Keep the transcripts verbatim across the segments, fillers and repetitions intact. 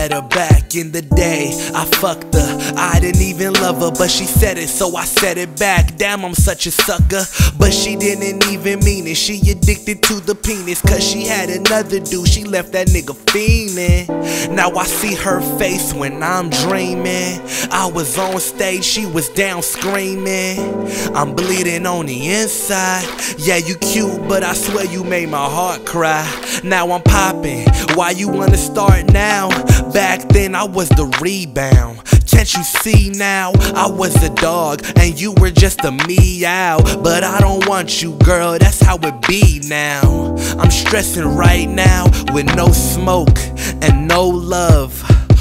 met her back in the day. I fucked her, I didn't even love her, but she said it, so I said it back. Damn, I'm such a sucker, but she didn't even mean it. She addicted to the penis, cause she had another dude. She left that nigga fiending. Now I see her face when I'm dreaming. I was on stage, she was down screaming. I'm bleeding on the inside. Yeah, you cute, but I swear you made my heart cry. Now I'm popping, why you wanna start now? Back then I was the rebound. Can't you see now? I was a dog and you were just a meow. But I don't want you, girl, that's how it be now. I'm stressing right now with no smoke and no love.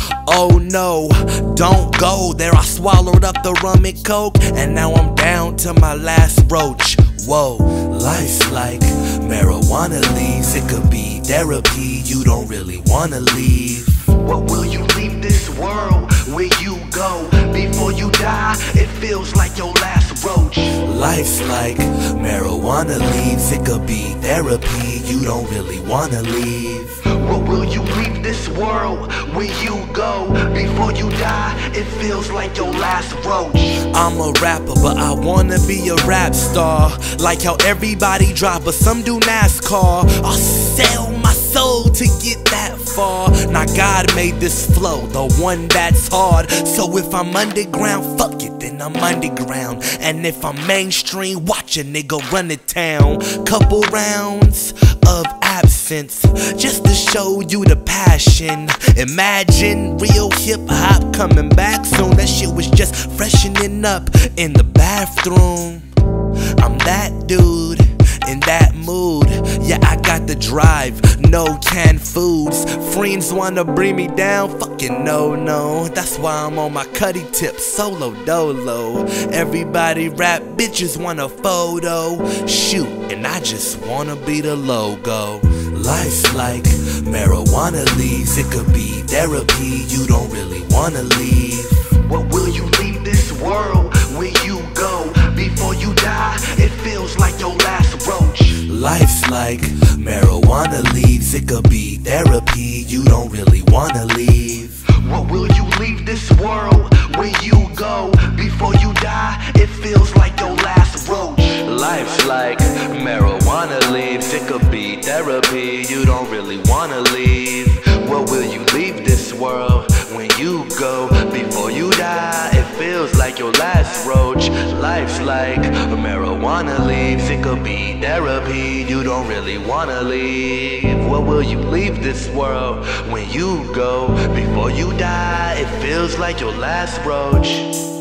Oh no, don't go there. I swallowed up the rum and coke, and now I'm down to my last roach. Whoa, life's like marijuana leaves. It could be therapy, you don't really wanna leave. What will you leave this world? Where you go before you die? It feels like your last roach. Life's like marijuana leaves. It could be therapy, you don't really wanna leave. What will you leave this world? Where you go before you die? It feels like your last roach. I'm a rapper, but I wanna be a rap star. Like how everybody drive, but some do NASCAR. I'll sell my soul to get that far. Now God made this flow, the one that's hard. So if I'm underground, fuck it, then I'm underground. And if I'm mainstream, watch a nigga run the town. Couple rounds of absence, just to show you the passion. Imagine real hip-hop coming back soon. That shit was just freshening up in the bathroom. I'm that dude in that mood. Yeah, I got the drive, no canned foods. Friends wanna bring me down, fucking no, no. That's why I'm on my cutty tip, solo dolo. Everybody rap, bitches want a photo shoot, and I just wanna be the logo. Life's like marijuana leaves. It could be therapy, you don't really wanna leave. What will you leave this world? Where you go before you die? It feels like your last roach. Life's like marijuana leaves. It could be therapy, you don't really wanna leave. What will you leave this world? Where you go before you die? It feels like your last roach. Life's like marijuana leaves. It could be therapy, you don't really wanna leave. What will you leave this world? When you go before you die? It feels like your last roach. Life's like marijuana leaves. It could be therapy, you don't really wanna leave. What will you leave this world? When you go before you die? It feels like your last roach.